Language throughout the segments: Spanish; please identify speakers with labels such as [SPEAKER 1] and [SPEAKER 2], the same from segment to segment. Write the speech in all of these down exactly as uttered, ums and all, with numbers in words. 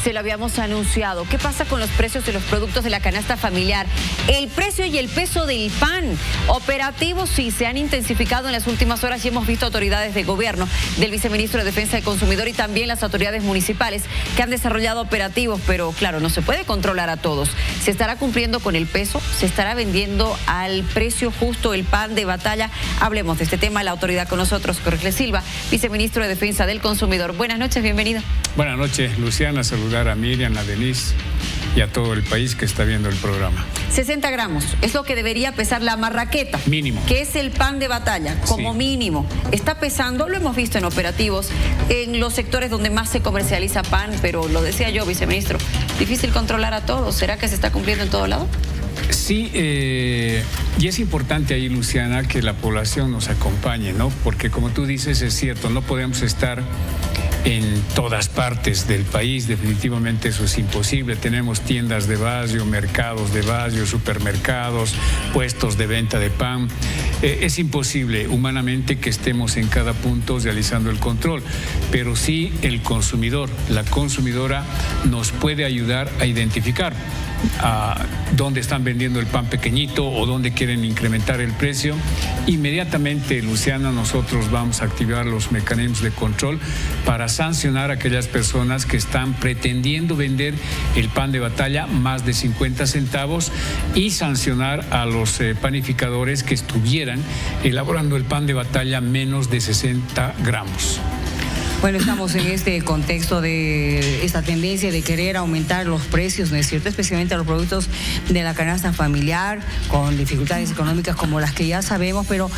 [SPEAKER 1] Se lo habíamos anunciado. ¿Qué pasa con los precios de los productos de la canasta familiar? El precio y el peso del pan. Operativos sí se han intensificado en las últimas horas y hemos visto autoridades de gobierno, del viceministro de Defensa del Consumidor y también las autoridades municipales que han desarrollado operativos, pero claro, no se puede controlar a todos. ¿Se estará cumpliendo con el peso? ¿Se estará vendiendo al precio justo el pan de batalla? Hablemos de este tema. La autoridad con nosotros, Jorge Silva, viceministro de Defensa del Consumidor. Buenas noches, bienvenido.
[SPEAKER 2] Buenas noches, Luciana. Saludar a Miriam, a Denise y a todo el país que está viendo el programa.
[SPEAKER 1] sesenta gramos es lo que debería pesar la marraqueta.
[SPEAKER 2] Mínimo.
[SPEAKER 1] Que es el pan de batalla, como sí. mínimo. Está pesando, lo hemos visto en operativos, en los sectores donde más se comercializa pan, pero lo decía yo, viceministro, difícil controlar a todos. ¿Será que se está cumpliendo en todo lado?
[SPEAKER 2] Sí, eh, y es importante ahí, Luciana, que la población nos acompañe, ¿no? Porque como tú dices, es cierto, no podemos estar en todas partes del país, definitivamente eso es imposible. Tenemos tiendas de barrio, mercados de barrio, supermercados, puestos de venta de pan. Eh, es imposible humanamente que estemos en cada punto realizando el control, pero sí el consumidor, la consumidora nos puede ayudar a identificar a dónde están vendiendo el pan pequeñito o dónde quieren incrementar el precio. Inmediatamente, Luciana, nosotros vamos a activar los mecanismos de control para sancionar a aquellas personas que están pretendiendo vender el pan de batalla más de cincuenta centavos y sancionar a los eh, panificadores que estuvieran elaborando el pan de batalla menos de sesenta gramos.
[SPEAKER 3] Bueno, estamos en este contexto de esta tendencia de querer aumentar los precios, ¿no es cierto? Especialmente a los productos de la canasta familiar, con dificultades económicas como las que ya sabemos, pero...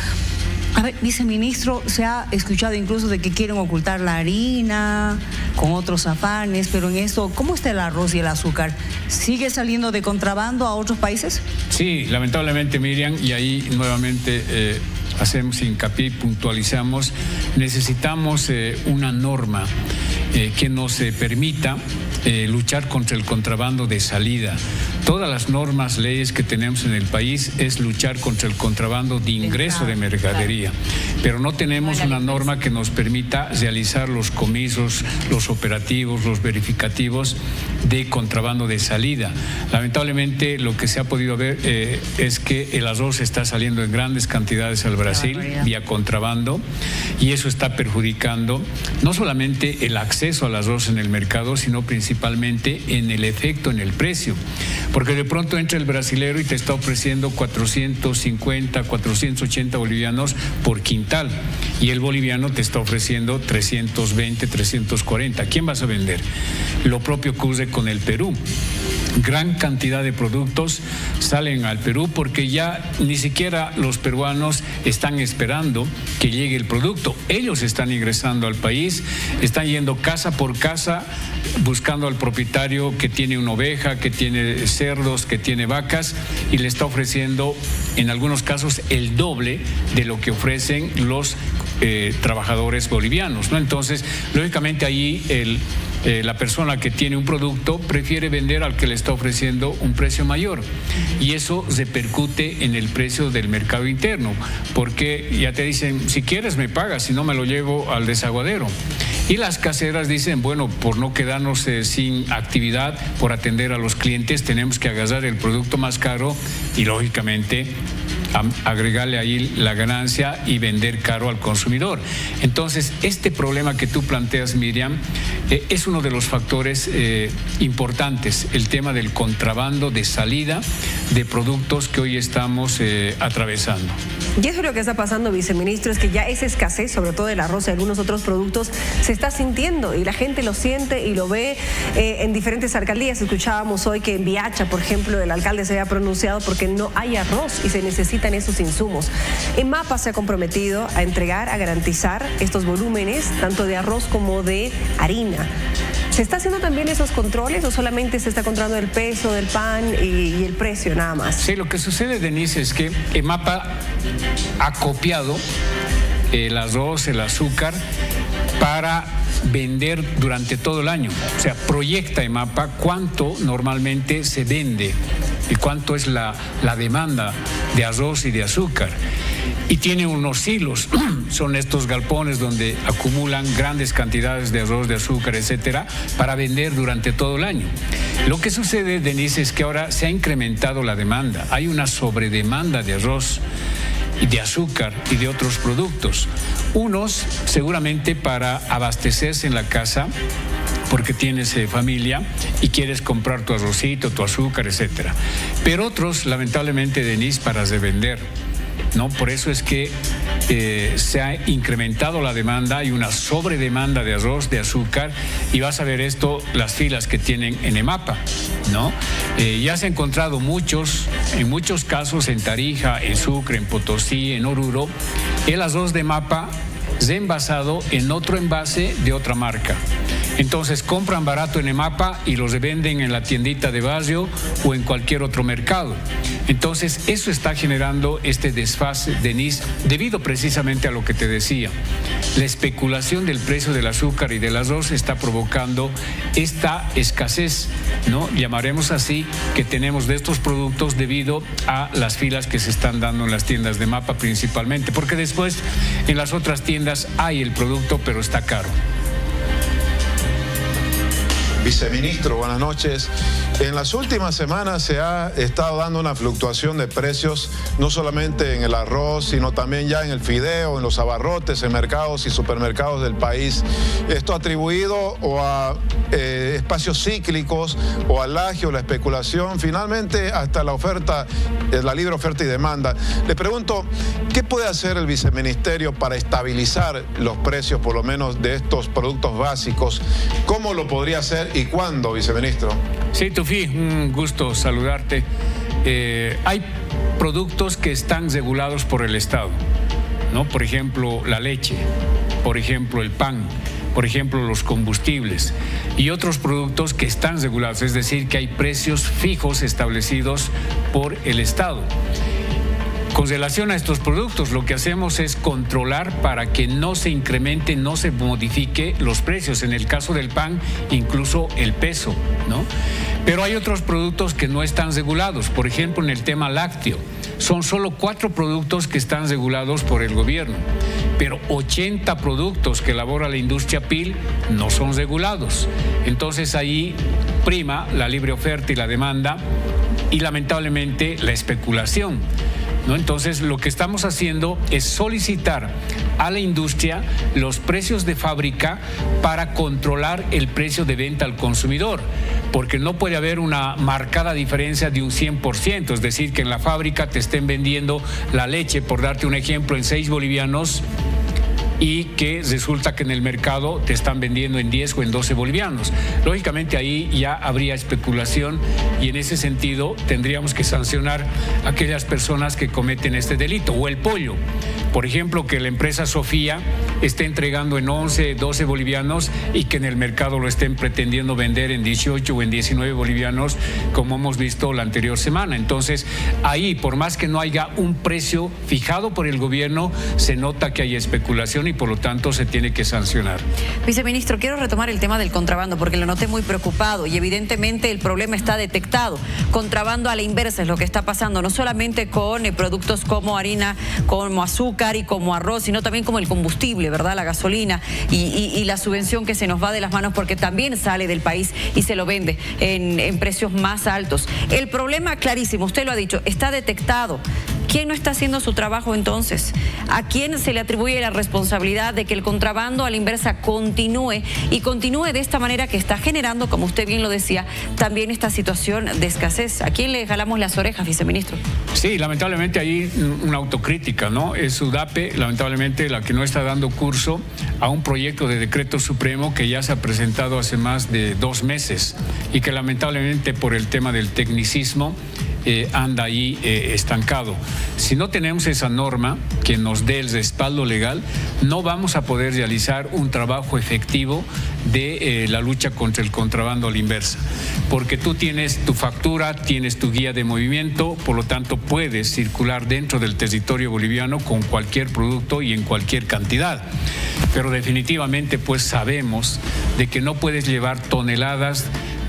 [SPEAKER 3] A ver, viceministro, se ha escuchado incluso de que quieren ocultar la harina con otros afanes, pero en esto, ¿cómo está el arroz y el azúcar? ¿Sigue saliendo de contrabando a otros países?
[SPEAKER 2] Sí, lamentablemente, Miriam, y ahí nuevamente eh, hacemos hincapié y puntualizamos, necesitamos eh, una norma eh, que nos eh, permita eh, luchar contra el contrabando de salida. Todas las normas, leyes que tenemos en el país es luchar contra el contrabando de ingreso de mercadería, pero no tenemos una norma que nos permita realizar los comisos, los operativos, los verificativos de contrabando de salida. Lamentablemente lo que se ha podido ver eh, es que el arroz está saliendo en grandes cantidades al Brasil vía contrabando y eso está perjudicando no solamente el acceso al arroz en el mercado, sino principalmente en el efecto en el precio. Porque de pronto entra el brasilero y te está ofreciendo cuatrocientos cincuenta, cuatrocientos ochenta bolivianos por quintal y el boliviano te está ofreciendo trescientos veinte, trescientos cuarenta. ¿A quién vas a vender? Lo propio ocurre con el Perú. Gran cantidad de productos salen al Perú porque ya ni siquiera los peruanos están esperando que llegue el producto. Ellos están ingresando al país, están yendo casa por casa buscando al propietario que tiene una oveja, que tiene cerdos, que tiene vacas y le está ofreciendo en algunos casos el doble de lo que ofrecen los eh, trabajadores bolivianos, ¿no? Entonces, lógicamente ahí el Eh, la persona que tiene un producto prefiere vender al que le está ofreciendo un precio mayor y eso repercute en el precio del mercado interno porque ya te dicen, si quieres me pagas, si no me lo llevo al desaguadero. Y las caseras dicen, bueno, por no quedarnos eh, sin actividad, por atender a los clientes, tenemos que agarrar el producto más caro y lógicamente agregarle ahí la ganancia y vender caro al consumidor. Entonces, este problema que tú planteas, Miriam, eh, es uno de los factores eh, importantes, el tema del contrabando de salida de productos que hoy estamos eh, atravesando.
[SPEAKER 4] Y eso es lo que está pasando, viceministro, es que ya esa escasez, sobre todo del arroz y algunos otros productos, se está sintiendo y la gente lo siente y lo ve eh, en diferentes alcaldías. Escuchábamos hoy que en Viacha, por ejemplo, el alcalde se había pronunciado porque no hay arroz y se necesitan esos insumos. EMAPA se ha comprometido a entregar, a garantizar estos volúmenes, tanto de arroz como de harina. ¿Se está haciendo también esos controles o solamente se está controlando el peso del pan y, y el precio nada más?
[SPEAKER 2] Sí, lo que sucede, Denise, es que EMAPA ha copiado el arroz, el azúcar para vender durante todo el año. O sea, proyecta EMAPA cuánto normalmente se vende y cuánto es la, la demanda de arroz y de azúcar. y tiene unos silos, son estos galpones donde acumulan grandes cantidades de arroz, de azúcar, etcétera, para vender durante todo el año. Lo que sucede, Denise, es que ahora se ha incrementado la demanda, hay una sobredemanda de arroz y de azúcar y de otros productos. Unos seguramente para abastecerse en la casa, porque tienes eh, familia y quieres comprar tu arrocito, tu azúcar, etcétera. Pero otros, lamentablemente, Denise, para revender, ¿no? Por eso es que eh, se ha incrementado la demanda, hay una sobredemanda de arroz, de azúcar, y vas a ver esto, las filas que tienen en EMAPA, ¿no? Eh, ya se han encontrado muchos, en muchos casos en Tarija, en Sucre, en Potosí, en Oruro, el arroz de EMAPA reenvasado en otro envase de otra marca. Entonces compran barato en EMAPA y los revenden en la tiendita de barrio o en cualquier otro mercado. Entonces eso está generando este desfase, Denise, debido precisamente a lo que te decía. La especulación del precio del azúcar y del arroz está provocando esta escasez, ¿no? Llamaremos así, que tenemos de estos productos debido a las filas que se están dando en las tiendas de EMAPA principalmente, porque después en las otras tiendas hay el producto, pero está caro.
[SPEAKER 5] Viceministro, buenas noches. En las últimas semanas se ha estado dando una fluctuación de precios, no solamente en el arroz, sino también ya en el fideo, en los abarrotes, en mercados y supermercados del país. Esto atribuido o a eh, espacios cíclicos, o al agio, la especulación, finalmente hasta la oferta, eh, la libre oferta y demanda. Le pregunto, ¿qué puede hacer el viceministerio para estabilizar los precios, por lo menos de estos productos básicos? ¿Cómo lo podría hacer y cuándo, viceministro?
[SPEAKER 2] Sí, Tufi, un gusto saludarte. Eh, hay productos que están regulados por el Estado, ¿no? Por ejemplo, la leche, por ejemplo, el pan, por ejemplo, los combustibles y otros productos que están regulados, es decir, que hay precios fijos establecidos por el Estado. Con relación a estos productos, lo que hacemos es controlar para que no se incremente, no se modifique los precios. En el caso del pan, incluso el peso, ¿no? Pero hay otros productos que no están regulados. Por ejemplo, en el tema lácteo, son solo cuatro productos que están regulados por el gobierno, pero ochenta productos que elabora la industria P I L no son regulados. Entonces ahí prima la libre oferta y la demanda y lamentablemente la especulación, ¿no? Entonces lo que estamos haciendo es solicitar a la industria los precios de fábrica para controlar el precio de venta al consumidor, porque no puede haber una marcada diferencia de un cien por ciento, es decir, que en la fábrica te estén vendiendo la leche, por darte un ejemplo, en seis bolivianos, y que resulta que en el mercado te están vendiendo en diez o en doce bolivianos. Lógicamente ahí ya habría especulación y en ese sentido tendríamos que sancionar a aquellas personas que cometen este delito. O el pollo, por ejemplo, que la empresa Sofía esté entregando en once, doce bolivianos y que en el mercado lo estén pretendiendo vender en dieciocho o en diecinueve bolivianos, como hemos visto la anterior semana. Entonces ahí, por más que no haya un precio fijado por el gobierno, se nota que hay especulación y por lo tanto se tiene que sancionar.
[SPEAKER 1] Viceministro, quiero retomar el tema del contrabando porque lo noté muy preocupado y evidentemente el problema está detectado. Contrabando a la inversa es lo que está pasando, no solamente con eh, productos como harina, como azúcar y como arroz, sino también como el combustible, ¿verdad? La gasolina y, y, y la subvención que se nos va de las manos porque también sale del país y se lo vende en, en precios más altos. El problema, clarísimo, usted lo ha dicho, está detectado. ¿Quién no está haciendo su trabajo entonces? ¿A quién se le atribuye la responsabilidad de que el contrabando a la inversa continúe y continúe de esta manera que está generando, como usted bien lo decía, también esta situación de escasez? ¿A quién le jalamos las orejas, viceministro?
[SPEAKER 2] Sí, lamentablemente hay una autocrítica, ¿no? Es SUDAPE, lamentablemente, la que no está dando curso a un proyecto de decreto supremo que ya se ha presentado hace más de dos meses y que lamentablemente por el tema del tecnicismo Eh, anda ahí eh, estancado. Si no tenemos esa norma que nos dé el respaldo legal, no vamos a poder realizar un trabajo efectivo de eh, la lucha contra el contrabando a la inversa, porque tú tienes tu factura, tienes tu guía de movimiento, por lo tanto puedes circular dentro del territorio boliviano con cualquier producto y en cualquier cantidad, pero definitivamente pues sabemos de que no puedes llevar toneladas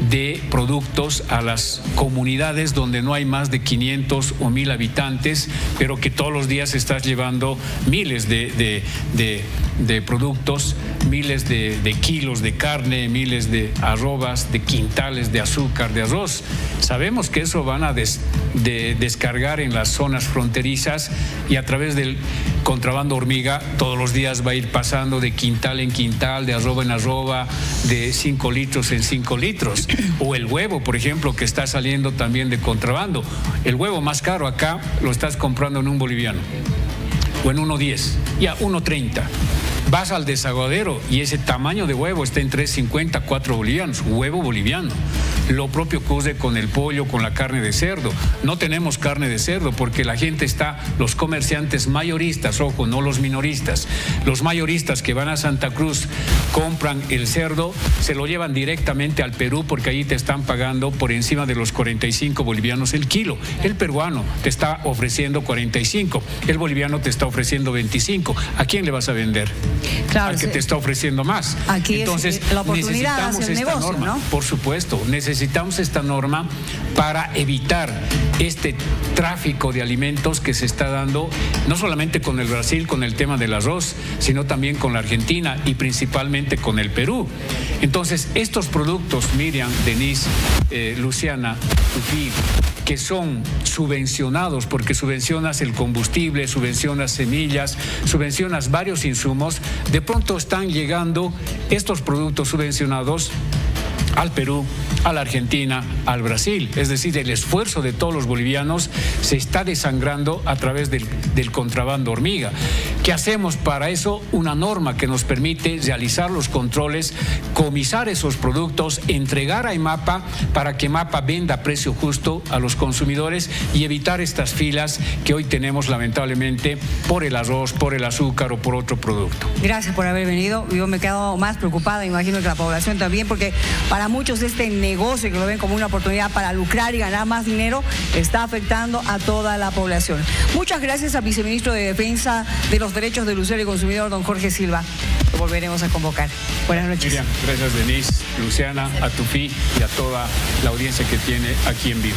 [SPEAKER 2] de productos a las comunidades donde no hay más de quinientos o mil habitantes, pero que todos los días estás llevando miles de, de, de, de productos, miles de, de kilos de carne, miles de arrobas, de quintales de azúcar, de arroz. Sabemos que eso van a des, de, descargar en las zonas fronterizas y a través del contrabando hormiga todos los días va a ir pasando de quintal en quintal, de arroba en arroba, de cinco litros en cinco litros. O el huevo, por ejemplo, que está saliendo también de contrabando. El huevo más caro acá lo estás comprando en un boliviano o en uno diez, ya uno treinta. Vas al desaguadero y ese tamaño de huevo está en tres cincuenta, cuatro bolivianos, huevo boliviano. Lo propio ocurre con el pollo, con la carne de cerdo. No tenemos carne de cerdo porque la gente está, los comerciantes mayoristas, ojo, no los minoristas, los mayoristas que van a Santa Cruz, compran el cerdo, se lo llevan directamente al Perú porque allí te están pagando por encima de los cuarenta y cinco bolivianos el kilo. El peruano te está ofreciendo cuarenta y cinco, el boliviano te está ofreciendo veinticinco. ¿A quién le vas a vender?
[SPEAKER 3] Claro,
[SPEAKER 2] al que
[SPEAKER 3] sí.
[SPEAKER 2] te está ofreciendo más.
[SPEAKER 3] Aquí
[SPEAKER 2] Entonces,
[SPEAKER 3] es la oportunidad
[SPEAKER 2] necesitamos
[SPEAKER 3] hacia el
[SPEAKER 2] esta
[SPEAKER 3] negocio,
[SPEAKER 2] norma,
[SPEAKER 3] ¿no?
[SPEAKER 2] Por supuesto, necesitamos esta norma para evitar este tráfico de alimentos que se está dando, no solamente con el Brasil, con el tema del arroz, sino también con la Argentina y principalmente con el Perú. Entonces, estos productos, Miriam, Denise, eh, Luciana, Tufi, que son subvencionados, porque subvencionas el combustible, subvencionas semillas, subvencionas varios insumos, de pronto están llegando estos productos subvencionados al Perú, a la Argentina, al Brasil. Es decir, el esfuerzo de todos los bolivianos se está desangrando a través del, del contrabando hormiga. ¿Qué hacemos para eso? Una norma que nos permite realizar los controles, comisar esos productos, entregar a EMAPA para que EMAPA venda a precio justo a los consumidores y evitar estas filas que hoy tenemos lamentablemente por el arroz, por el azúcar o por otro producto.
[SPEAKER 3] Gracias por haber venido. Yo me quedo más preocupada, imagino que la población también, porque para muchos este negocio que lo ven como una oportunidad para lucrar y ganar más dinero está afectando a toda la población. Muchas gracias al viceministro de Defensa de los Derechos del Usuario y Consumidor, don Jorge Silva. Lo volveremos a convocar. Buenas noches.
[SPEAKER 2] Miriam, gracias Denise, Luciana, a Tufi y a toda la audiencia que tiene aquí en vivo.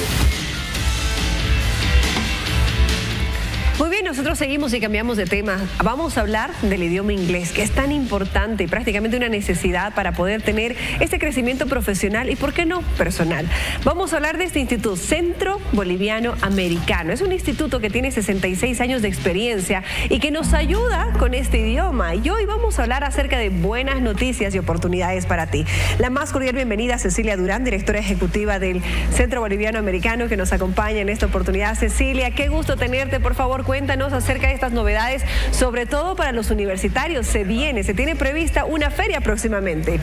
[SPEAKER 4] Muy bien, nosotros seguimos y cambiamos de tema. Vamos a hablar del idioma inglés, que es tan importante y prácticamente una necesidad para poder tener este crecimiento profesional y, ¿por qué no, personal? Vamos a hablar de este instituto, Centro Boliviano Americano. Es un instituto que tiene sesenta y seis años de experiencia y que nos ayuda con este idioma. Y hoy vamos a hablar acerca de buenas noticias y oportunidades para ti. La más cordial bienvenida a Cecilia Durán, directora ejecutiva del Centro Boliviano Americano, que nos acompaña en esta oportunidad. Cecilia, qué gusto tenerte. Por favor, cuéntanos acerca de estas novedades, sobre todo para los universitarios. Se viene, se tiene prevista una feria próximamente.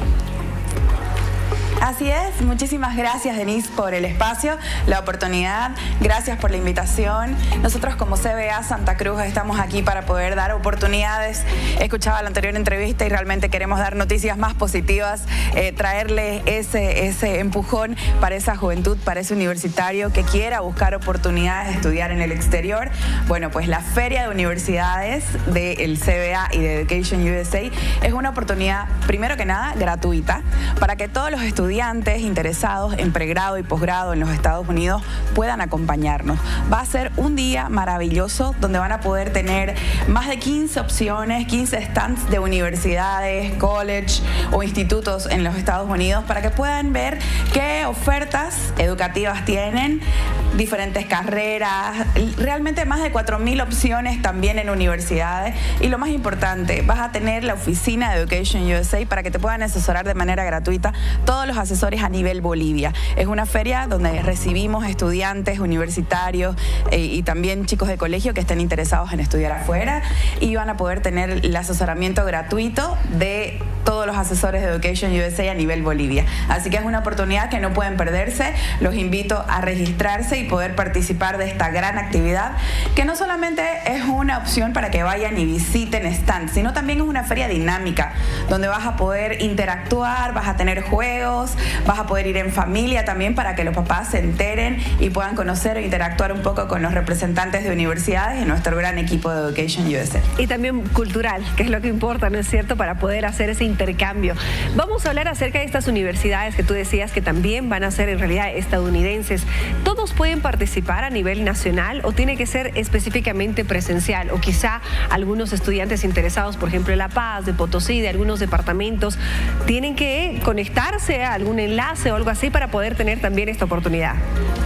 [SPEAKER 6] Así es, muchísimas gracias Denise por el espacio, la oportunidad, gracias por la invitación. Nosotros como C B A Santa Cruz estamos aquí para poder dar oportunidades. Escuchaba la anterior entrevista y realmente queremos dar noticias más positivas, eh, traerle ese, ese empujón para esa juventud, para ese universitario que quiera buscar oportunidades de estudiar en el exterior. Bueno, pues la Feria de Universidades del C B A y de Education U S A es una oportunidad, primero que nada, gratuita, para que todos los estudiantes estudiantes interesados en pregrado y posgrado en los Estados Unidos puedan acompañarnos. Va a ser un día maravilloso donde van a poder tener más de quince opciones, quince stands de universidades, college o institutos en los Estados Unidos para que puedan ver qué ofertas educativas tienen, diferentes carreras, realmente más de cuatro mil opciones también en universidades. Y lo más importante, vas a tener la oficina de Education U S A para que te puedan asesorar de manera gratuita todos los asesores a nivel Bolivia. Es una feria donde recibimos estudiantes universitarios eh, y también chicos de colegio que estén interesados en estudiar afuera y van a poder tener el asesoramiento gratuito de todos los asesores de Education U S A a nivel Bolivia. Así que es una oportunidad que no pueden perderse. Los invito a registrarse y poder participar de esta gran actividad, que no solamente es una opción para que vayan y visiten stands, sino también es una feria dinámica donde vas a poder interactuar, vas a tener juegos, vas a poder ir en familia también para que los papás se enteren y puedan conocer e interactuar un poco con los representantes de universidades y nuestro gran equipo de Education U S A.
[SPEAKER 4] Y también cultural, que es lo que importa, ¿no es cierto?, para poder hacer ese intercambio cambio. Vamos a hablar acerca de estas universidades que tú decías que también van a ser en realidad estadounidenses. ¿Todos pueden participar a nivel nacional o tiene que ser específicamente presencial? O quizá algunos estudiantes interesados, por ejemplo, en La Paz, de Potosí, de algunos departamentos, tienen que conectarse a algún enlace o algo así para poder tener también esta oportunidad.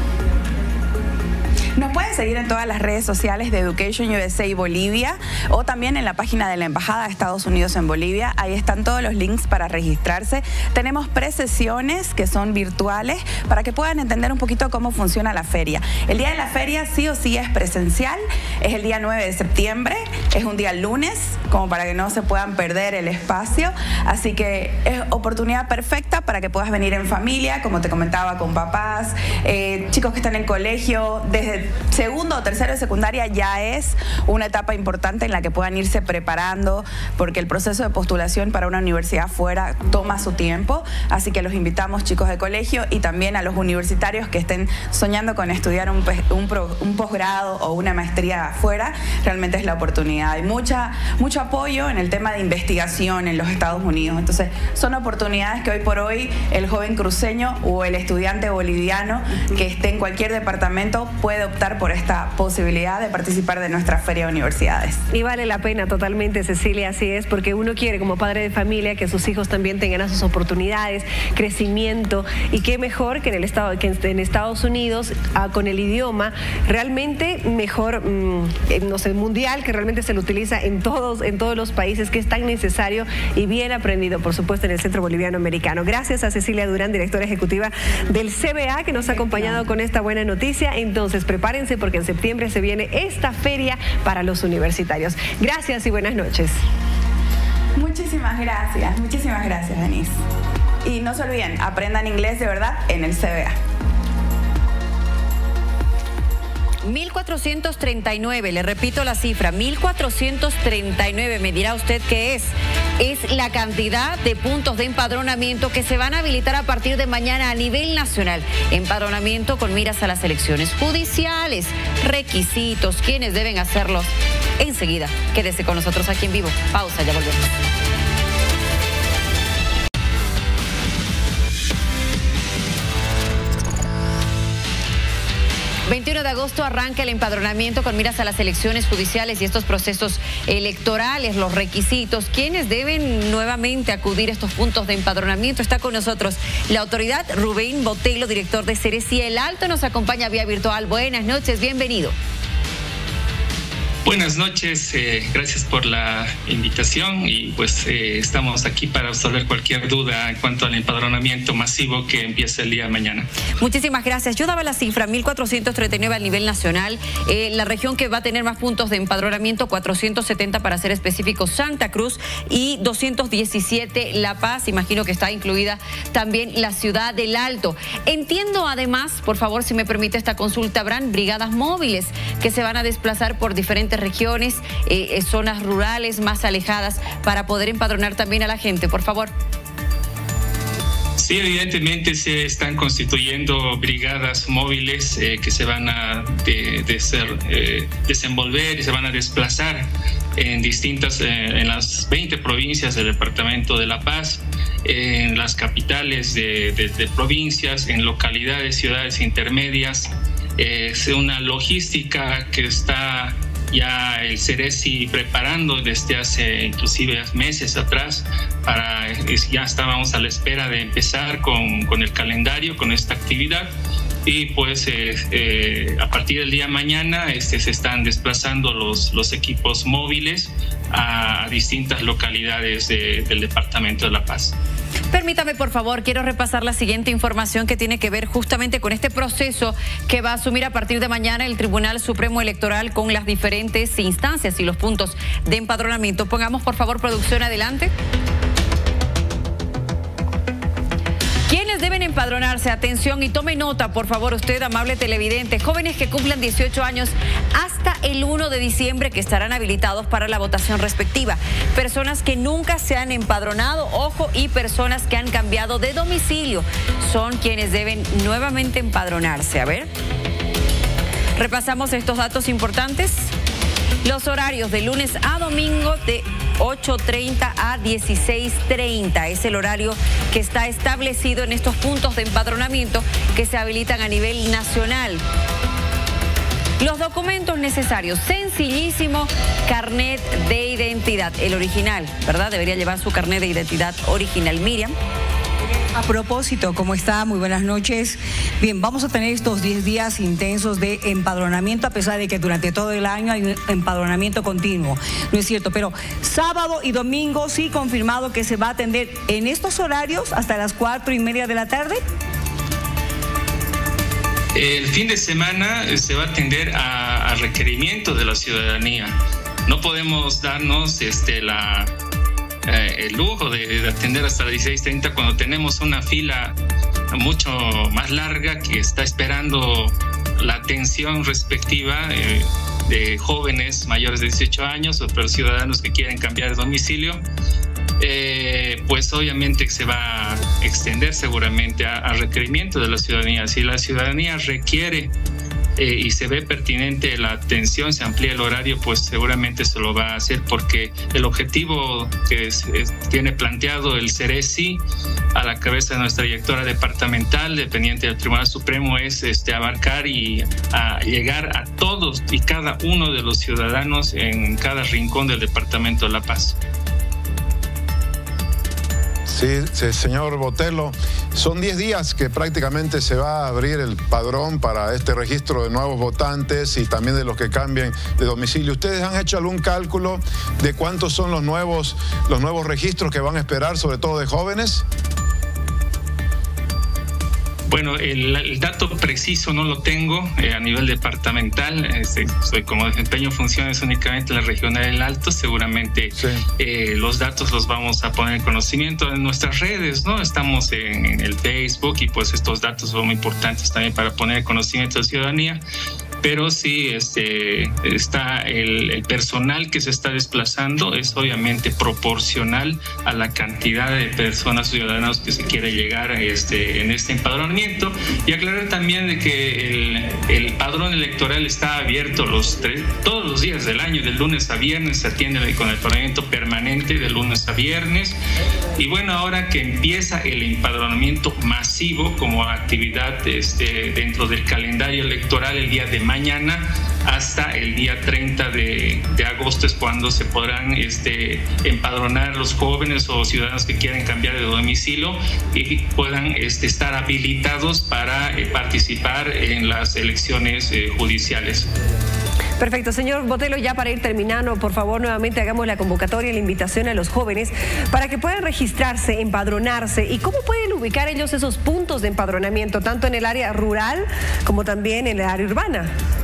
[SPEAKER 6] Nos pueden seguir en todas las redes sociales de Education U S A Bolivia o también en la página de la Embajada de Estados Unidos en Bolivia. Ahí están todos los links para registrarse. Tenemos presesiones que son virtuales para que puedan entender un poquito cómo funciona la feria. El día de la feria sí o sí es presencial, es el día nueve de septiembre, es un día lunes, como para que no se puedan perder el espacio. Así que es oportunidad perfecta para que puedas venir en familia, como te comentaba, con papás, eh, chicos que están en colegio, desde segundo o tercero de secundaria ya es una etapa importante en la que puedan irse preparando, porque el proceso de postulación para una universidad fuera toma su tiempo, así que los invitamos, chicos de colegio, y también a los universitarios que estén soñando con estudiar un, un, un posgrado o una maestría afuera. Realmente es la oportunidad. Hay mucha, mucho apoyo en el tema de investigación en los Estados Unidos, entonces son oportunidades que hoy por hoy el joven cruceño o el estudiante boliviano que esté en cualquier departamento puede optar por esta posibilidad de participar de nuestra feria de universidades.
[SPEAKER 4] Y vale la pena totalmente, Cecilia, así es, porque uno quiere como padre de familia que sus hijos también tengan sus oportunidades, crecimiento, y qué mejor que en el estado, que en Estados Unidos ah, con el idioma realmente mejor, mmm, no sé, mundial, que realmente se lo utiliza en todos, en todos los países, que es tan necesario y bien aprendido, por supuesto, en el Centro Boliviano Americano. Gracias a Cecilia Durán, directora ejecutiva del C B A, que nos ha acompañado con esta buena noticia. Entonces, prepárense porque en septiembre se viene esta feria para los universitarios. Gracias y buenas noches.
[SPEAKER 6] Muchísimas gracias, muchísimas gracias, Denise. Y no se olviden, aprendan inglés de verdad en el C B A.
[SPEAKER 1] mil cuatrocientos treinta y nueve, le repito la cifra, mil cuatrocientos treinta y nueve, me dirá usted qué es. Es la cantidad de puntos de empadronamiento que se van a habilitar a partir de mañana a nivel nacional. Empadronamiento con miras a las elecciones judiciales, requisitos, quiénes deben hacerlos. Enseguida, quédese con nosotros aquí en vivo. Pausa, ya volvemos. veintiuno de agosto arranca el empadronamiento con miras a las elecciones judiciales y estos procesos electorales, los requisitos. ¿Quiénes deben nuevamente acudir a estos puntos de empadronamiento? Está con nosotros la autoridad Rubén Botello, director de Cerecía El Alto, nos acompaña vía virtual. Buenas noches, bienvenido.
[SPEAKER 7] Buenas noches, eh, gracias por la invitación y pues eh, estamos aquí para resolver cualquier duda en cuanto al empadronamiento masivo que empieza el día de mañana.
[SPEAKER 1] Muchísimas gracias. Yo daba la cifra, mil cuatrocientos treinta y nueve a nivel nacional. Eh, la región que va a tener más puntos de empadronamiento, cuatrocientos setenta para ser específico, Santa Cruz, y doscientos diecisiete La Paz. Imagino que está incluida también la ciudad del Alto. Entiendo además, por favor, si me permite esta consulta, habrán brigadas móviles que se van a desplazar por diferentes regiones, eh, zonas rurales más alejadas para poder empadronar también a la gente, por favor.
[SPEAKER 7] Sí, evidentemente se están constituyendo brigadas móviles eh, que se van a de, de ser, eh, desenvolver y se van a desplazar en distintas, eh, en las veinte provincias del departamento de La Paz, eh, en las capitales de, de, de provincias, en localidades, ciudades intermedias. Eh, es una logística que está ya el Cereci preparando desde hace inclusive meses atrás. Para, ya estábamos a la espera de empezar con, con el calendario, con esta actividad, y pues eh, eh, a partir del día de mañana este, se están desplazando los, los equipos móviles a distintas localidades de, del departamento de La Paz.
[SPEAKER 1] Permítame, por favor, quiero repasar la siguiente información que tiene que ver justamente con este proceso que va a asumir a partir de mañana el Tribunal Supremo Electoral con las diferentes instancias y los puntos de empadronamiento. Pongamos, por favor, producción, adelante. ¿Quiénes deben empadronarse? Atención y tome nota, por favor, usted, amable televidente. Jóvenes que cumplan dieciocho años hasta el uno de diciembre que estarán habilitados para la votación respectiva. Personas que nunca se han empadronado, ojo, y personas que han cambiado de domicilio son quienes deben nuevamente empadronarse. A ver, repasamos estos datos importantes. Los horarios de lunes a domingo de ocho treinta a dieciséis treinta. Es el horario que está establecido en estos puntos de empadronamiento que se habilitan a nivel nacional. Los documentos necesarios, sencillísimo, carnet de identidad, el original, ¿verdad? Debería llevar su carnet de identidad original. Miriam.
[SPEAKER 3] A propósito, ¿cómo está? Muy buenas noches. Bien, vamos a tener estos diez días intensos de empadronamiento, a pesar de que durante todo el año hay un empadronamiento continuo, ¿no es cierto? Pero sábado y domingo sí confirmado que se va a atender en estos horarios hasta las cuatro y media de la tarde.
[SPEAKER 7] El fin de semana se va a atender a, a requerimientos de la ciudadanía. No podemos darnos este, la, eh, el lujo de, de atender hasta las dieciséis treinta cuando tenemos una fila mucho más larga que está esperando la atención respectiva eh, de jóvenes mayores de dieciocho años o pero ciudadanos que quieren cambiar de domicilio. Eh, pues obviamente se va a extender seguramente a, a requerimiento de la ciudadanía. Si la ciudadanía requiere eh, y se ve pertinente la atención, se amplía el horario, pues seguramente se lo va a hacer, porque el objetivo que es, es, tiene planteado el Ceresi a la cabeza de nuestra directora departamental dependiente del Tribunal Supremo es este, abarcar y a llegar a todos y cada uno de los ciudadanos en cada rincón del Departamento de La Paz.
[SPEAKER 5] Sí, sí, señor Botelho, son diez días que prácticamente se va a abrir el padrón para este registro de nuevos votantes y también de los que cambien de domicilio. ¿Ustedes han hecho algún cálculo de cuántos son los nuevos, los nuevos registros que van a esperar, sobre todo de jóvenes?
[SPEAKER 7] Bueno, el, el dato preciso no lo tengo eh, a nivel departamental. Este, soy como desempeño funciones únicamente en la regional del Alto. Seguramente sí. eh, los datos los vamos a poner en conocimiento en nuestras redes, ¿no? Estamos en, en el Facebook y pues estos datos son muy importantes también para poner en conocimiento de la ciudadanía. Pero sí este, está el, el personal que se está desplazando es obviamente proporcional a la cantidad de personas ciudadanos que se quiere llegar a este, en este empadronamiento. Y aclarar también de que el, el padrón electoral está abierto los tres, todos los días del año, de lunes a viernes, se atiende con el empadronamiento permanente de lunes a viernes. Y bueno, ahora que empieza el empadronamiento masivo como actividad este, dentro del calendario electoral el día de mañana hasta el día treinta de, de agosto es cuando se podrán este, empadronar los jóvenes o ciudadanos que quieran cambiar de domicilio y puedan este, estar habilitados para eh, participar en las elecciones eh, judiciales.
[SPEAKER 4] Perfecto, señor Botelho, ya para ir terminando, por favor, nuevamente hagamos la convocatoria y la invitación a los jóvenes para que puedan registrarse, empadronarse. ¿Y cómo pueden ubicar ellos esos puntos de empadronamiento, tanto en el área rural como también en el área urbana?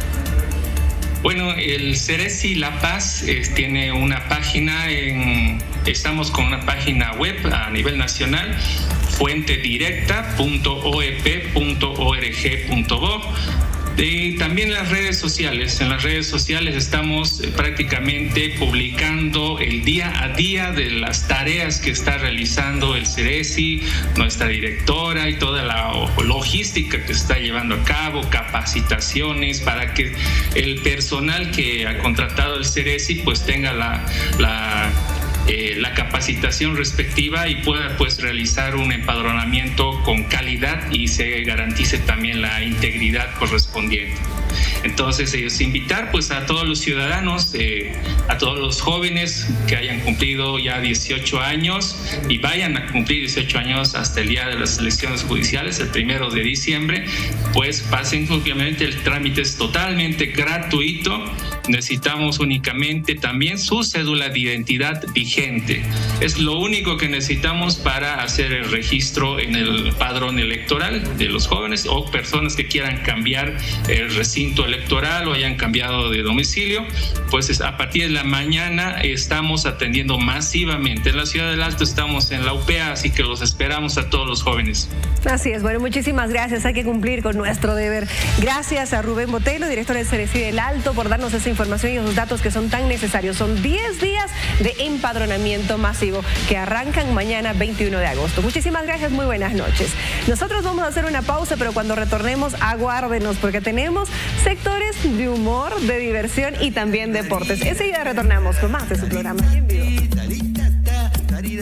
[SPEAKER 7] Bueno, el Ceresi La Paz eh, tiene una página, en, estamos con una página web a nivel nacional, fuente directa punto o e p punto org punto bo. Y también las redes sociales. En las redes sociales estamos prácticamente publicando el día a día de las tareas que está realizando el Ceresi, nuestra directora y toda la logística que se está llevando a cabo, capacitaciones para que el personal que ha contratado el Ceresi pues tenga la, la Eh, la capacitación respectiva y pueda pues realizar un empadronamiento con calidad y se garantice también la integridad correspondiente. Entonces ellos invitar pues a todos los ciudadanos, eh, a todos los jóvenes que hayan cumplido ya dieciocho años y vayan a cumplir dieciocho años hasta el día de las elecciones judiciales, el primero de diciembre, pues pasen simplemente, el trámite es totalmente gratuito. Necesitamos únicamente también su cédula de identidad vigente. Es lo único que necesitamos para hacer el registro en el padrón electoral de los jóvenes o personas que quieran cambiar el recinto electoral o hayan cambiado de domicilio. Pues a partir de la mañana estamos atendiendo masivamente. En la Ciudad del Alto estamos en la U P A, así que los esperamos a todos los jóvenes.
[SPEAKER 4] Así es, bueno, muchísimas gracias. Hay que cumplir con nuestro deber. Gracias a Rubén Botelho, director del Ceresi del Alto, por darnos esa información y esos datos que son tan necesarios. Son diez días de empadronamiento masivo que arrancan mañana veintiuno de agosto. Muchísimas gracias, muy buenas noches. Nosotros vamos a hacer una pausa, pero cuando retornemos, aguárdenos, porque tenemos sectores de humor, de diversión y también deportes. Enseguida retornamos con más de su programa en vivo.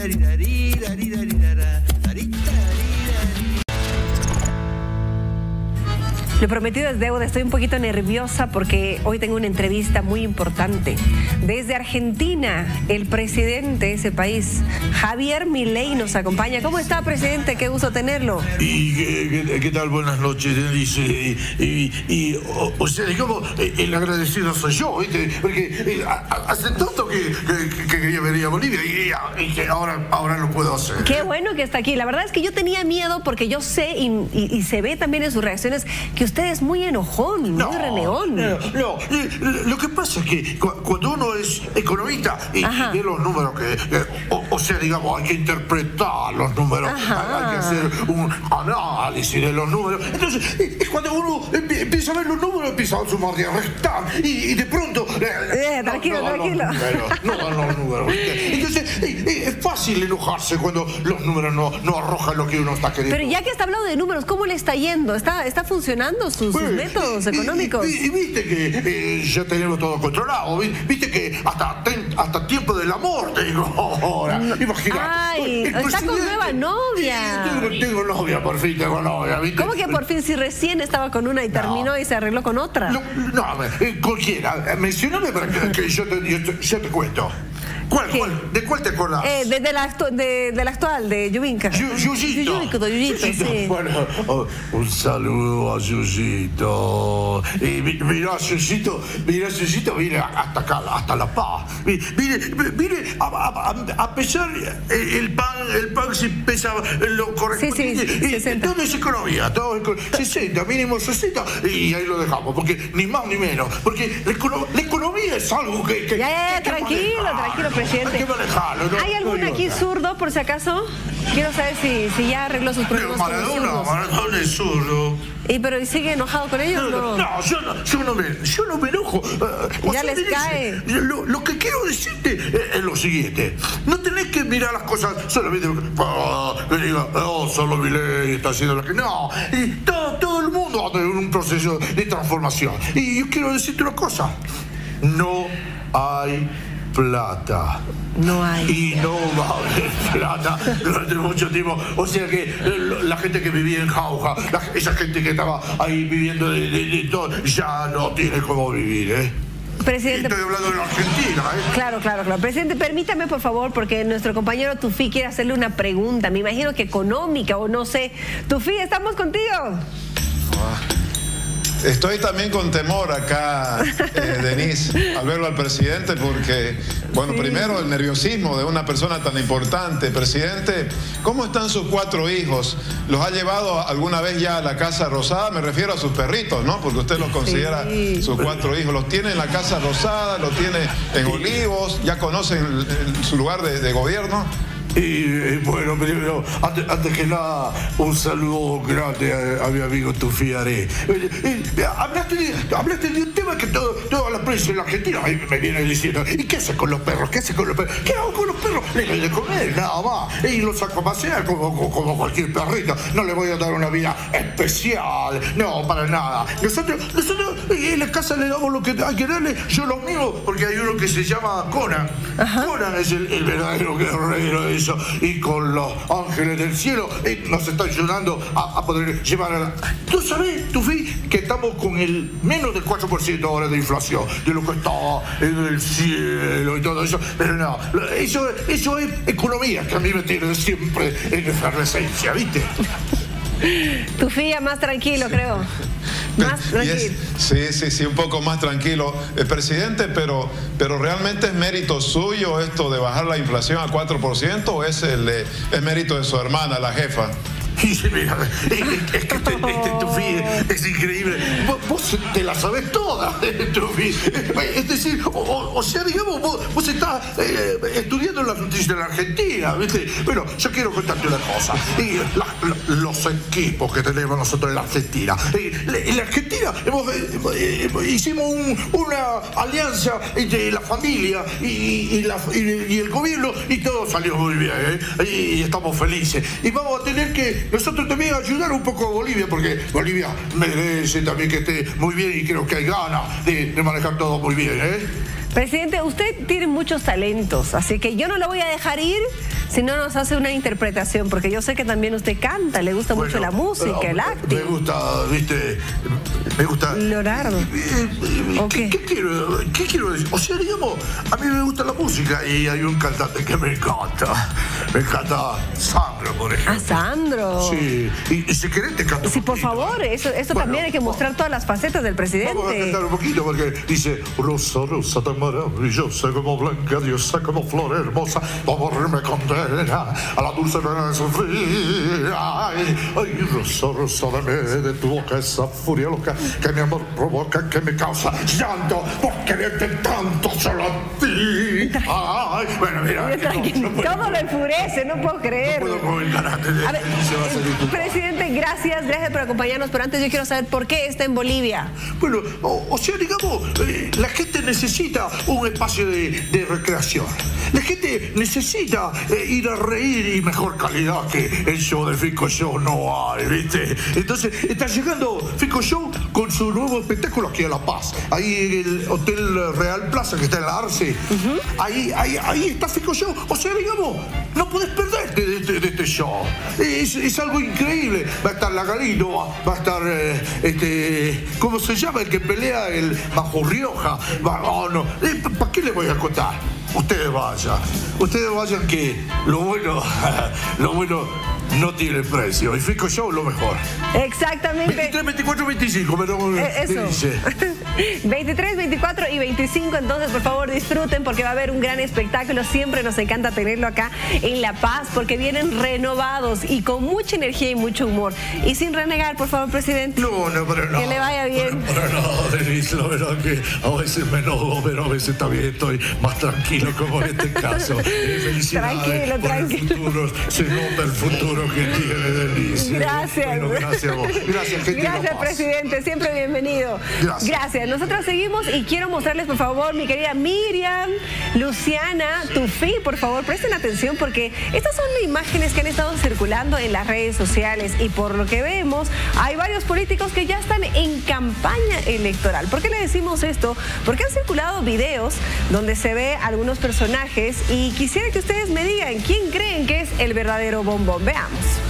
[SPEAKER 4] Lo prometido es deuda. Estoy un poquito nerviosa porque hoy tengo una entrevista muy importante. Desde Argentina, el presidente de ese país, Javier Milei, nos acompaña. ¿Cómo está, presidente? Qué gusto tenerlo.
[SPEAKER 8] ¿Y qué, qué, qué tal? Buenas noches, Denise. Y, y, y o, o sea, digamos, el agradecido soy yo, ¿viste? Porque eh, hace tanto que, que, que quería venir a Bolivia y, y que ahora, ahora lo puedo hacer.
[SPEAKER 4] Qué bueno que está aquí. La verdad es que yo tenía miedo porque yo sé y, y, y se ve también en sus reacciones que usted es muy enojón,
[SPEAKER 8] no,
[SPEAKER 4] muy reneón.
[SPEAKER 8] No, no, lo que pasa es que cuando uno es economista y, y ve los números que, que o, o sea, digamos, hay que interpretar los números, hay, hay que hacer un análisis de los números. Entonces, es cuando uno empieza a ver los números, empieza a sumar y a restar y, y de pronto...
[SPEAKER 4] Eh,
[SPEAKER 8] no,
[SPEAKER 4] tranquilo,
[SPEAKER 8] no,
[SPEAKER 4] tranquilo.
[SPEAKER 8] Los números, no dan los números. Entonces, es fácil enojarse cuando los números no, no arrojan lo que uno está queriendo.
[SPEAKER 4] Pero ya que está hablando de números, ¿cómo le está yendo? ¿Está, está funcionando sus, sus métodos económicos?
[SPEAKER 8] Y, y, y viste que eh, ya tenemos todo controlado. Viste que hasta, ten, hasta tiempo del amor tengo ahora. Imagínate.
[SPEAKER 4] Ay, está con nueva novia.
[SPEAKER 8] Tengo, tengo novia, por fin tengo novia. ¿Viste?
[SPEAKER 4] ¿Cómo que por fin si recién estaba con una y no. terminó y se arregló con otra?
[SPEAKER 8] No, no eh, cualquiera. Mencióname para que, que yo, te, yo, te, yo te cuento. ¿Cuál, cuál? ¿De cuál te acordás?
[SPEAKER 4] Eh, de, de, la de, de la actual, de Yubinka.
[SPEAKER 8] Yuyito.
[SPEAKER 4] Yuyito, Yuyito, sí.
[SPEAKER 8] Bueno, oh, un saludo a Yuyito. Y mirá, Yuyito, mirá, Yuyito, viene hasta acá, hasta La Paz. Mire, mire, a, a, a pesar, el pan, el pan se pesa lo correspondiente.
[SPEAKER 4] Sí, sí, sesenta.
[SPEAKER 8] Todo es economía, todo es sesenta, mínimo sesenta, y ahí lo dejamos, porque ni más ni menos. Porque la, econo la economía es algo que... que
[SPEAKER 4] ya, ya, ya,
[SPEAKER 8] que
[SPEAKER 4] tranquilo, tranquilo, presidente.
[SPEAKER 8] Hay que manejarlo, ¿no?
[SPEAKER 4] ¿Hay algún aquí zurdo, por si acaso? Quiero saber si, si ya arregló sus problemas con los zurdos.
[SPEAKER 8] Maradona es zurdo.
[SPEAKER 4] ¿Y pero sigue enojado con ellos? No,
[SPEAKER 8] no, yo, no yo, no, me, yo no me enojo. Uh,
[SPEAKER 4] ya les cae.
[SPEAKER 8] Lo, lo que quiero decirte es, es lo siguiente. No tenés que mirar las cosas solamente oh, que diga, oh, solo Milei está haciendo lo que... No, y todo, todo el mundo anda en un proceso de transformación. Y yo quiero decirte una cosa. No hay plata.
[SPEAKER 4] No hay.
[SPEAKER 8] Y no va a haber plata durante mucho tiempo. O sea que la gente que vivía en Jauja, la, esa gente que estaba ahí viviendo de, de, de todo, ya no tiene cómo vivir, ¿eh?
[SPEAKER 4] Presidente,
[SPEAKER 8] estoy hablando de la Argentina, ¿eh?
[SPEAKER 4] Claro, claro, claro. Presidente, permítame, por favor, porque nuestro compañero Tufi quiere hacerle una pregunta. Me imagino que económica o no sé. Tufi, ¿estamos contigo?
[SPEAKER 5] Ah. Estoy también con temor acá, eh, Denise, al verlo al presidente, porque, bueno, sí. primero el nerviosismo de una persona tan importante. Presidente, ¿cómo están sus cuatro hijos? ¿Los ha llevado alguna vez ya a la Casa Rosada? Me refiero a sus perritos, ¿no? Porque usted los considera sí. sus cuatro hijos. ¿Los tiene en la Casa Rosada? ¿Los tiene en Olivos? ¿Ya conocen el, el, su lugar de, de gobierno?
[SPEAKER 8] Y eh, bueno, primero, antes, antes que nada, un saludo grande a, a mi amigo Tufi Aré. Eh, eh, hablaste, de, hablaste de un tema que todo, toda la prensa en la Argentina me viene diciendo, ¿y qué haces con los perros? ¿Qué haces con los perros? ¿Qué hago con los perros? Le doy de comer, nada más. Y los saco a pasear como, como, como cualquier perrito. No le voy a dar una vida especial, no, para nada. Nosotros, nosotros en la casa le damos lo que hay que darle, yo lo mismo, porque hay uno que se llama Conan. Ajá. Conan es el, el verdadero guerrero de eso, y con los ángeles del cielo eh, nos está ayudando a, a poder llevar a la... ¿Tú sabes, Tufi, que estamos con el menos del cuatro por ciento ahora de inflación, de lo que está en el cielo y todo eso? Pero no, eso, eso es economía, que a mí me tiene siempre en efervescencia, ¿viste?
[SPEAKER 4] Tufi, más tranquilo, creo. Más tranquilo.
[SPEAKER 5] Es, sí, sí, sí, un poco más tranquilo. Eh, presidente, pero, pero ¿realmente es mérito suyo esto de bajar la inflación a cuatro por ciento o es, el, eh, es mérito de su hermana, la jefa?
[SPEAKER 8] Y mira, es, es que este, este Tufi es increíble. Vos, vos te la sabés toda, Tufi. Es decir, o, o sea, digamos, vos, vos estás eh, estudiando las noticias de la Argentina, ¿viste? Bueno, yo quiero contarte una cosa. Y la, la, los equipos que tenemos nosotros en la Argentina. En la Argentina hemos, eh, hicimos un, una alianza entre la familia y, y, la, y, y el gobierno y todo salió muy bien, ¿eh? Y estamos felices. Y vamos a tener que nosotros también ayudar un poco a Bolivia, porque Bolivia merece también que esté muy bien y creo que hay ganas de, de manejar todo muy bien, ¿eh?
[SPEAKER 4] Presidente, usted tiene muchos talentos, así que yo no lo voy a dejar ir si no nos hace una interpretación, porque yo sé que también usted canta, le gusta bueno, mucho la música, uh, el acting.
[SPEAKER 8] Me gusta, viste, me gusta...
[SPEAKER 4] Leonardo.
[SPEAKER 8] ¿Qué, ¿Qué, qué, quiero, ¿Qué quiero decir? O sea, digamos, a mí me gusta la música y hay un cantante que me encanta. Me encanta Sandro, por ejemplo.
[SPEAKER 4] ¿A Sandro?
[SPEAKER 8] Sí, y, y si querés te canto.
[SPEAKER 4] Sí, por favor, eso, eso bueno, también hay que mostrar todas las facetas del presidente.
[SPEAKER 8] Vamos a cantar un poquito porque dice: Rosa, rosa tan maravillosa, como blanca diosa, como flor hermosa, amor me condena a la dulce pena de sufrir. Ay, ay, rosa, rosa, dame de tu boca esa furia loca que mi amor provoca, que me causa llanto por quererte tanto solo a ti. Ay, bueno, mira.
[SPEAKER 4] No, no todo me enfurece, no puedo creer.
[SPEAKER 8] No puedo con el carácter de,
[SPEAKER 4] a ver,
[SPEAKER 8] se va a salir tu
[SPEAKER 4] presidente, gracias, gracias por acompañarnos, pero antes yo quiero saber por qué está en Bolivia.
[SPEAKER 8] Bueno, o, o sea, digamos, eh, la gente necesita un espacio de, de recreación. La gente necesita eh, ir a reír y mejor calidad que el show de Fico Show no hay, ¿viste? Entonces, está llegando Fico Show con su nuevo espectáculo aquí a La Paz. Ahí en el Hotel Real Plaza, que está en la Arce. Uh-huh. ahí, ahí, ahí está Fico Show. O sea, digamos, no puedes perderte de este, de este show. Es, es algo increíble. Va a estar la Galindo, va, va a estar, eh, este, ¿cómo se llama? El que pelea el Bajo Rioja. Va, oh, no. Eh, ¿Para qué le voy a contar? Ustedes vayan, ustedes vayan que lo bueno, lo bueno no tiene precio. Y Fico Show lo mejor.
[SPEAKER 4] Exactamente.
[SPEAKER 8] veintitrés, veinticuatro, veinticinco, pero
[SPEAKER 4] eh, eso.
[SPEAKER 8] Dice.
[SPEAKER 4] veintitrés, veinticuatro y veinticinco, entonces por favor disfruten porque va a haber un gran espectáculo. Siempre nos encanta tenerlo acá en La Paz porque vienen renovados y con mucha energía y mucho humor. Y sin renegar, por favor, presidente.
[SPEAKER 8] No, no, pero no.
[SPEAKER 4] Que le vaya bien.
[SPEAKER 8] Pero, pero no, Denise, la verdad que a veces me enojo, pero a veces también estoy más tranquilo como en este caso. Eh, felicidades.
[SPEAKER 4] Tranquilo,
[SPEAKER 8] por
[SPEAKER 4] tranquilo.
[SPEAKER 8] El futuro, se nota el futuro que tiene Denise.
[SPEAKER 4] Gracias.
[SPEAKER 8] Bueno, gracias a vos. Gracias, gente.
[SPEAKER 4] Gracias, presidente. Siempre bienvenido.
[SPEAKER 8] Gracias.
[SPEAKER 4] Gracias. Nosotros seguimos y quiero mostrarles, por favor, mi querida Miriam, Luciana, Tufi, por favor, presten atención porque estas son imágenes que han estado circulando en las redes sociales y por lo que vemos, hay varios políticos que ya están en campaña electoral. ¿Por qué le decimos esto? Porque han circulado videos donde se ve a algunos personajes y quisiera que ustedes me digan quién creen que es el verdadero bombón. Veamos.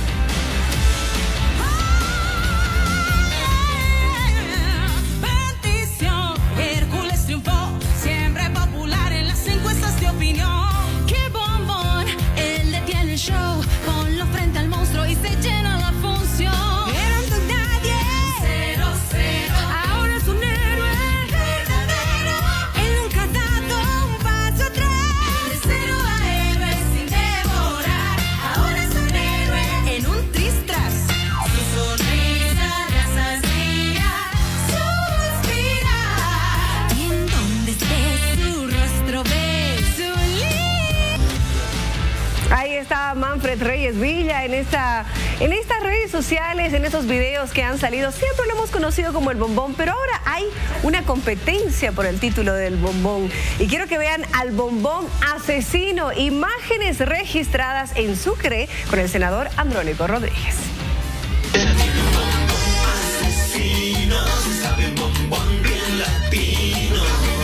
[SPEAKER 4] Ahí está Manfred Reyes Villa en, esta, en estas redes sociales, en estos videos que han salido. Siempre lo hemos conocido como el bombón, pero ahora hay una competencia por el título del bombón. Y quiero que vean al bombón asesino. Imágenes registradas en Sucre con el senador Andrónico Rodríguez.
[SPEAKER 9] Asesino, sabe bombón bien latino.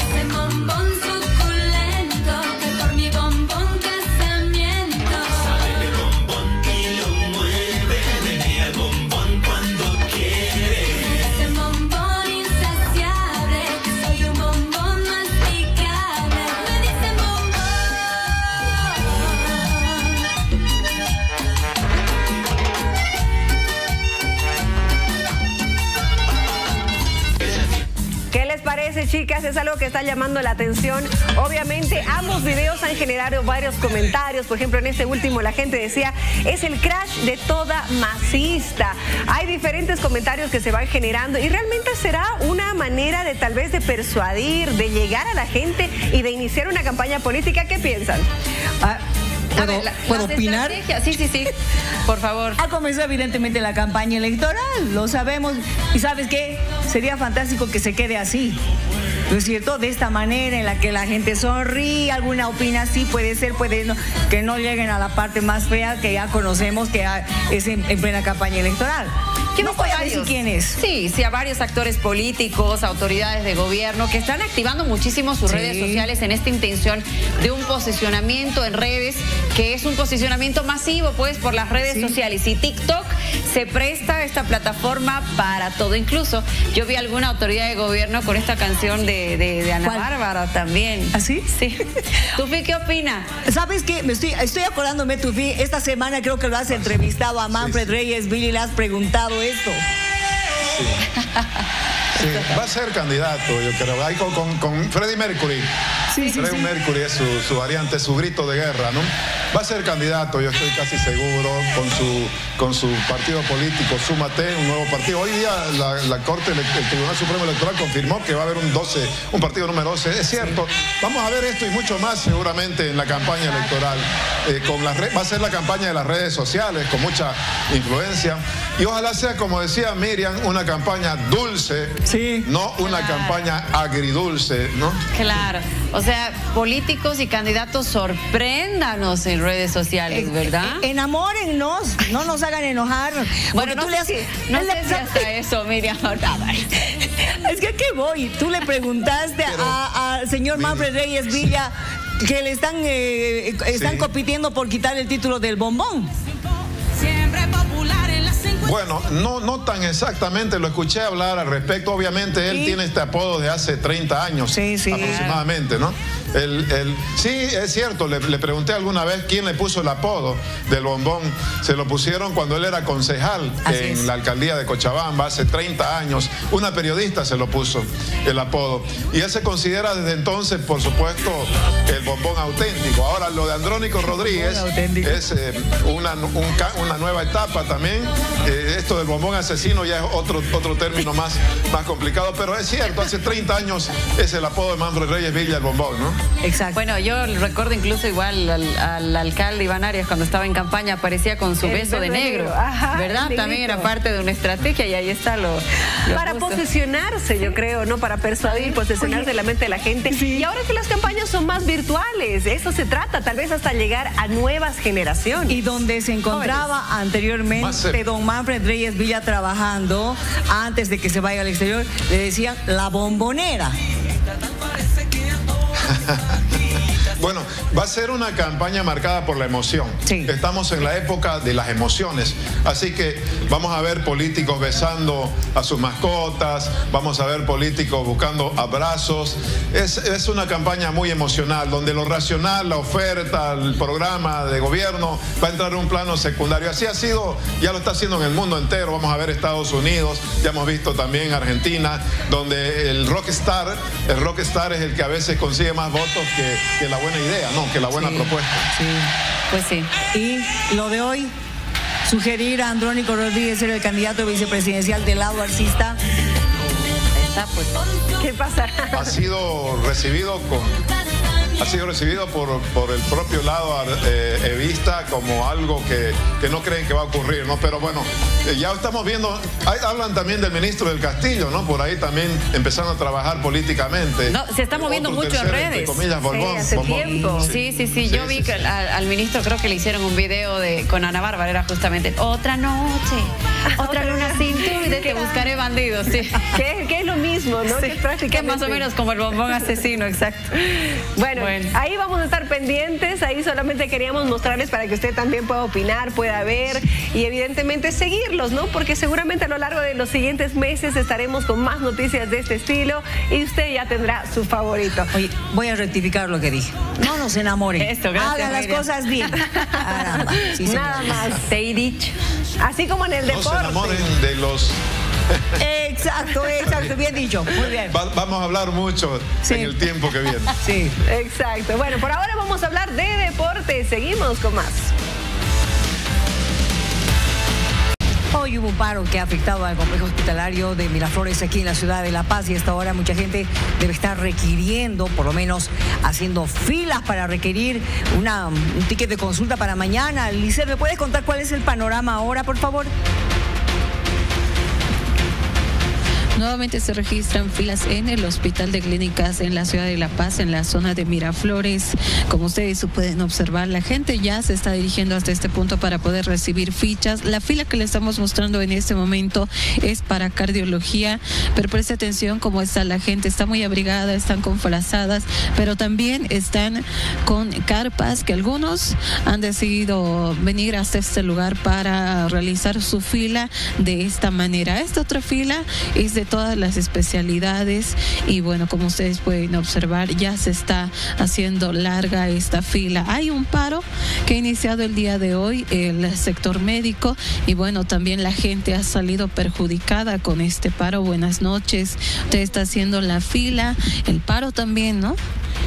[SPEAKER 4] Chicas, es algo que está llamando la atención. Obviamente ambos videos han generado varios comentarios. Por ejemplo, en este último la gente decía es el crash de toda masista. Hay diferentes comentarios que se van generando y realmente será una manera de tal vez de persuadir, de llegar a la gente y de iniciar una campaña política. ¿Qué piensan?
[SPEAKER 3] Ah, ¿Puedo,
[SPEAKER 1] ver, la,
[SPEAKER 3] ¿puedo opinar?
[SPEAKER 1] Sí, sí, sí. Por favor.
[SPEAKER 3] Ha comenzado evidentemente la campaña electoral, lo sabemos. ¿Y sabes qué? Sería fantástico que se quede así. ¿no es cierto? De esta manera en la que la gente sonríe, alguna opina así, puede ser, puede no, que no lleguen a la parte más fea que ya conocemos, que es en, en plena campaña electoral.
[SPEAKER 1] ¿Qué
[SPEAKER 3] no voy a decir quién es?
[SPEAKER 1] Sí, sí, a varios actores políticos, autoridades de gobierno que están activando muchísimo sus
[SPEAKER 3] Sí.
[SPEAKER 1] redes sociales en esta intención de un posicionamiento en redes, que es un posicionamiento masivo, pues, por las redes
[SPEAKER 3] Sí.
[SPEAKER 1] sociales. Y TikTok se presta esta plataforma para todo. Incluso yo vi alguna autoridad de gobierno con esta canción de, de, de Ana
[SPEAKER 3] ¿Cuál?
[SPEAKER 1] Bárbara también.
[SPEAKER 3] ¿Ah, sí?
[SPEAKER 1] Sí. ¿Tufi qué opina?
[SPEAKER 3] ¿Sabes qué? Me estoy, estoy acordándome, Tufi, esta semana creo que lo has entrevistado a Manfred
[SPEAKER 5] sí.
[SPEAKER 3] Reyes Villa y le has preguntado esto.
[SPEAKER 5] Sí, va a ser candidato, yo creo. Ahí con, con, con Freddie Mercury.
[SPEAKER 3] Sí, sí,
[SPEAKER 5] Freddie
[SPEAKER 3] sí.
[SPEAKER 5] Mercury es su, su variante, su grito de guerra, ¿no? Va a ser candidato, yo estoy casi seguro, con su, con su partido político, Súmate, un nuevo partido. Hoy día la, la Corte, el, el Tribunal Supremo Electoral confirmó que va a haber un doce, un partido número doce. Es cierto, vamos a ver esto y mucho más seguramente en la campaña electoral. Eh, con las re- va a ser la campaña de las redes sociales, con mucha influencia. Y ojalá sea, como decía Miriam, una campaña dulce,
[SPEAKER 3] Sí.
[SPEAKER 5] no una
[SPEAKER 1] Claro.
[SPEAKER 5] campaña agridulce, ¿no?
[SPEAKER 1] Claro. O sea, políticos y candidatos, sorpréndanos en redes sociales, ¿verdad?
[SPEAKER 3] Eh, Enamórennos, no nos hagan enojar.
[SPEAKER 1] Bueno,
[SPEAKER 3] Porque
[SPEAKER 1] no
[SPEAKER 3] tú
[SPEAKER 1] sé
[SPEAKER 3] le has-
[SPEAKER 1] si, no
[SPEAKER 3] le-
[SPEAKER 1] sé si hasta eso, Miriam.
[SPEAKER 3] Es que ¿a qué voy? Tú le preguntaste
[SPEAKER 5] Pero,
[SPEAKER 3] a- al señor
[SPEAKER 5] Miri,
[SPEAKER 3] Manfred Reyes Villa que le están, eh, están
[SPEAKER 5] Sí.
[SPEAKER 3] compitiendo por quitar el título del bombón.
[SPEAKER 5] Bueno, no, no tan exactamente, lo escuché hablar al respecto. Obviamente él
[SPEAKER 3] Sí.
[SPEAKER 5] tiene este apodo de hace treinta años
[SPEAKER 3] Sí, sí.
[SPEAKER 5] aproximadamente, ¿no? El, el, sí, es cierto, le, le pregunté alguna vez quién le puso el apodo del bombón. Se lo pusieron cuando él era concejal
[SPEAKER 3] Así
[SPEAKER 5] en
[SPEAKER 3] es.
[SPEAKER 5] la alcaldía de Cochabamba hace treinta años. Una periodista se lo puso el apodo. Y él se considera desde entonces, por supuesto, el bombón auténtico. Ahora, lo de Andrónico Rodríguez
[SPEAKER 3] auténtico.
[SPEAKER 5] es eh, una, un ca- una nueva etapa también. Eh, esto del bombón asesino ya es otro, otro término más, más complicado, pero es cierto, hace treinta años es el apodo de Manfred Reyes Villa, el bombón, ¿no?
[SPEAKER 3] Exacto.
[SPEAKER 1] Bueno, yo recuerdo incluso igual al, al alcalde Iván Arias cuando estaba en campaña aparecía con su
[SPEAKER 4] El
[SPEAKER 1] beso de
[SPEAKER 4] beso
[SPEAKER 1] negro,
[SPEAKER 4] negro, ajá,
[SPEAKER 1] ¿verdad?
[SPEAKER 4] el
[SPEAKER 1] También
[SPEAKER 4] negrito.
[SPEAKER 1] era parte de una estrategia y ahí está lo, lo
[SPEAKER 4] Para
[SPEAKER 1] puso.
[SPEAKER 4] posicionarse, yo creo, ¿no? Para persuadir, posicionarse en la mente de la gente. Y ahora que las campañas son más virtuales, eso se trata, tal vez hasta llegar a nuevas generaciones.
[SPEAKER 3] Y donde se encontraba
[SPEAKER 5] Más
[SPEAKER 3] anteriormente
[SPEAKER 5] cerca.
[SPEAKER 3] don Manfred Reyes Villa trabajando, antes de que se vaya al exterior, le decían la bombonera.
[SPEAKER 5] Bueno, va a ser una campaña marcada por la emoción.
[SPEAKER 3] Sí.
[SPEAKER 5] Estamos en la época de las emociones, así que vamos a ver políticos besando a sus mascotas, vamos a ver políticos buscando abrazos. Es, es una campaña muy emocional, donde lo racional, la oferta, el programa de gobierno va a entrar en un plano secundario. Así ha sido, ya lo está haciendo en el mundo entero. Vamos a ver Estados Unidos, ya hemos visto también Argentina, donde el rockstar, el rockstar es el que a veces consigue más votos que, que la buena idea, no, que la buena
[SPEAKER 3] Sí,
[SPEAKER 5] propuesta.
[SPEAKER 3] Sí.
[SPEAKER 1] Pues sí.
[SPEAKER 3] Y lo de hoy, sugerir a Andrónico Rodríguez ser el candidato vicepresidencial del lado arcista.
[SPEAKER 1] Ahí está, pues.
[SPEAKER 4] ¿Qué pasará?
[SPEAKER 5] Ha sido recibido con ha sido recibido por, por el propio lado eh, evista como algo que, que no creen que va a ocurrir, ¿no? Pero bueno, eh, ya estamos viendo, hay- hablan también del ministro del Castillo, ¿no? Por ahí también empezando a trabajar políticamente.
[SPEAKER 1] No, se está moviendo
[SPEAKER 5] Otro
[SPEAKER 1] mucho en
[SPEAKER 5] tercer,
[SPEAKER 1] redes.
[SPEAKER 5] entre comillas, bombón,
[SPEAKER 4] hace
[SPEAKER 5] bombón.
[SPEAKER 4] tiempo.
[SPEAKER 1] Sí, sí, sí. Yo vi
[SPEAKER 5] sí,
[SPEAKER 1] que
[SPEAKER 5] sí.
[SPEAKER 1] al, al ministro creo que le hicieron un video de con Ana Bárbara, era justamente otra noche, otra luna sin tú y de te buscaré bandidos, sí.
[SPEAKER 4] Que, que es lo mismo, ¿no?
[SPEAKER 1] Sí,
[SPEAKER 4] Que es prácticamente-
[SPEAKER 1] que es más o menos como el bombón asesino, exacto.
[SPEAKER 4] Bueno,
[SPEAKER 1] Bueno.
[SPEAKER 4] ahí vamos a estar pendientes, ahí solamente queríamos mostrarles para que usted también pueda opinar, pueda ver y evidentemente seguirlos, ¿no? Porque seguramente a lo largo de los siguientes meses estaremos con más noticias de este estilo y usted ya tendrá su favorito.
[SPEAKER 3] Oye, voy a rectificar lo que dije. No nos enamoren.
[SPEAKER 1] Esto, gracias,
[SPEAKER 3] Hagan las
[SPEAKER 1] Miriam.
[SPEAKER 3] cosas bien. Caramba. Sí, señor.
[SPEAKER 4] Nada más.
[SPEAKER 1] Te he dicho.
[SPEAKER 4] Así como en el
[SPEAKER 5] No se
[SPEAKER 4] deporte.
[SPEAKER 5] enamoren de los...
[SPEAKER 3] Exacto, exacto, bien dicho. Muy bien.
[SPEAKER 5] Va- vamos a hablar mucho
[SPEAKER 3] Sí.
[SPEAKER 5] en el tiempo que viene.
[SPEAKER 3] Sí.
[SPEAKER 4] Exacto. Bueno, por ahora vamos a hablar de deporte. Seguimos con más.
[SPEAKER 3] Hoy hubo un paro que ha afectado al complejo hospitalario de Miraflores aquí en la ciudad de La Paz y hasta ahora mucha gente debe estar requiriendo, por lo menos haciendo filas para requerir una, un ticket de consulta para mañana. Licer, ¿me puedes contar cuál es el panorama ahora, por favor?
[SPEAKER 10] Nuevamente se registran filas en el Hospital de Clínicas en la ciudad de La Paz, en la zona de Miraflores. Como ustedes pueden observar, la gente ya se está dirigiendo hasta este punto para poder recibir fichas. La fila que le estamos mostrando en este momento es para cardiología, pero preste atención cómo está la gente. Está muy abrigada, están con frazadas, pero también están con carpas, que algunos han decidido venir hasta este lugar para realizar su fila de esta manera. Esta otra fila es de todas las especialidades y bueno, como ustedes pueden observar, ya se está haciendo larga esta fila. Hay un paro que ha iniciado el día de hoy, el sector médico, y bueno, también la gente ha salido perjudicada con este paro. Buenas noches, usted está haciendo la fila, el paro también, ¿no?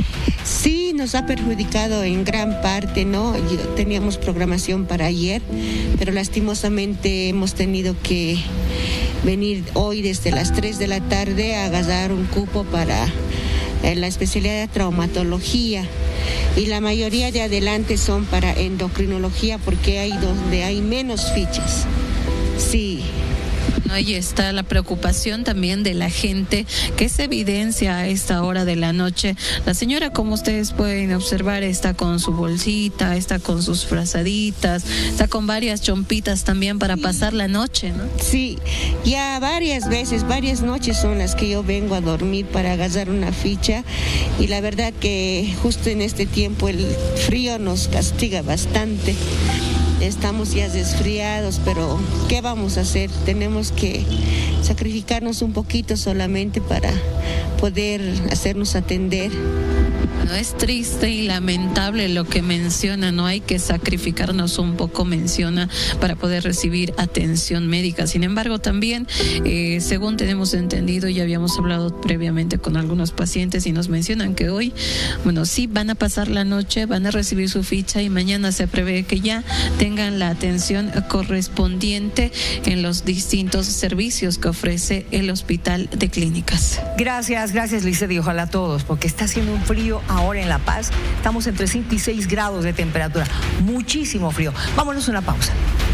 [SPEAKER 11] Sí, nos ha perjudicado en gran parte, ¿no? Teníamos programación para ayer, pero lastimosamente hemos tenido que venir hoy desde las tres de la tarde a agarrar un cupo para eh, la especialidad de traumatología. Y la mayoría de adelante son para endocrinología porque hay donde hay menos fichas. Sí.
[SPEAKER 10] Ahí está la preocupación también de la gente que se evidencia a esta hora de la noche. La señora, como ustedes pueden observar, está con su bolsita, está con sus frazaditas, está con varias chompitas también para pasar la noche, ¿no?
[SPEAKER 11] Sí, ya varias veces, varias noches son las que yo vengo a dormir para agarrar una ficha y la verdad que justo en este tiempo el frío nos castiga bastante. Estamos ya resfriados, pero ¿qué vamos a hacer? Tenemos que sacrificarnos un poquito solamente para poder hacernos atender.
[SPEAKER 10] No, es triste y lamentable lo que menciona, no hay que sacrificarnos un poco, menciona, para poder recibir atención médica. Sin embargo, también, eh, según tenemos entendido, ya habíamos hablado previamente con algunos pacientes y nos mencionan que hoy, bueno, sí van a pasar la noche, van a recibir su ficha y mañana se prevé que ya tengan la atención correspondiente en los distintos servicios que ofrece el Hospital de Clínicas.
[SPEAKER 3] Gracias, gracias, Lizeth, y ojalá todos, porque está haciendo un frío ahora en La Paz. Estamos entre cinco y seis grados de temperatura. Muchísimo frío. Vámonos a una pausa.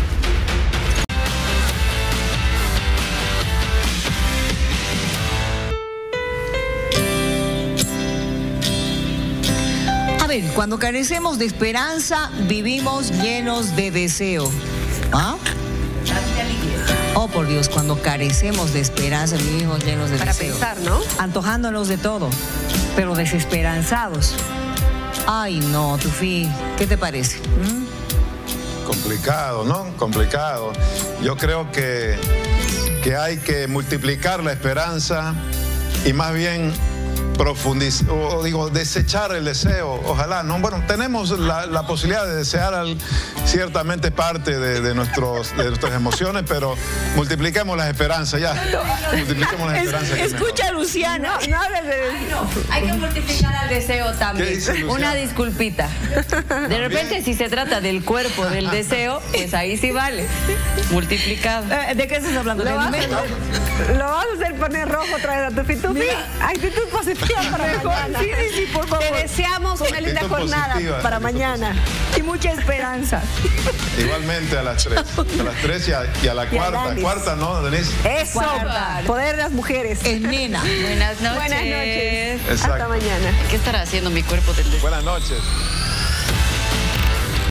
[SPEAKER 3] A ver, cuando carecemos de esperanza, vivimos llenos de deseo. ¿Ah? Oh, por Dios, cuando carecemos de esperanza, vivimos llenos de
[SPEAKER 4] Para
[SPEAKER 3] deseo.
[SPEAKER 4] pensar, ¿no?
[SPEAKER 3] Antojándonos de todo, pero desesperanzados. Ay, no, Tufi, ¿qué te parece? ¿Mm?
[SPEAKER 5] Complicado, ¿no? Complicado. Yo creo que, que hay que multiplicar la esperanza y más bien profundizar, o digo, desechar el deseo, ojalá, ¿no? Bueno, tenemos la, la posibilidad de desear al, ciertamente parte de, de, nuestros, de nuestras emociones, pero multipliquemos las esperanzas, ya. Multipliquemos las esperanzas.
[SPEAKER 3] Es, escucha a Luciana.
[SPEAKER 4] No, no hables de...
[SPEAKER 1] Ay, no. Hay que multiplicar al deseo también.
[SPEAKER 5] ¿Qué dice Luciana?
[SPEAKER 1] Una disculpita. De repente, si se trata del cuerpo del deseo, pues ahí sí vale. Multiplicado.
[SPEAKER 3] Eh, ¿De qué estás hablando?
[SPEAKER 4] Lo
[SPEAKER 3] ¿De
[SPEAKER 4] vas,
[SPEAKER 3] anime?
[SPEAKER 4] a, lo vas a hacer poner rojo otra vez a tu Fitufi. Actitud positiva para mañana.
[SPEAKER 3] Sí, sí, sí, por favor.
[SPEAKER 4] Te deseamos una linda
[SPEAKER 5] Actitud
[SPEAKER 4] jornada
[SPEAKER 5] positiva,
[SPEAKER 4] para
[SPEAKER 5] actitud
[SPEAKER 4] mañana.
[SPEAKER 3] Y mucha esperanza.
[SPEAKER 5] Igualmente a las tres. A las tres y a, y a la
[SPEAKER 4] Y a
[SPEAKER 5] cuarta.
[SPEAKER 4] Danis.
[SPEAKER 5] Cuarta, ¿no, Denise?
[SPEAKER 4] Eso.
[SPEAKER 3] Cuarta.
[SPEAKER 4] Poder de las mujeres.
[SPEAKER 3] Es nena.
[SPEAKER 1] Buenas noches.
[SPEAKER 4] Buenas noches.
[SPEAKER 5] Exacto.
[SPEAKER 4] Hasta mañana.
[SPEAKER 1] ¿Qué estará haciendo mi cuerpo del deseo?
[SPEAKER 5] Buenas noches.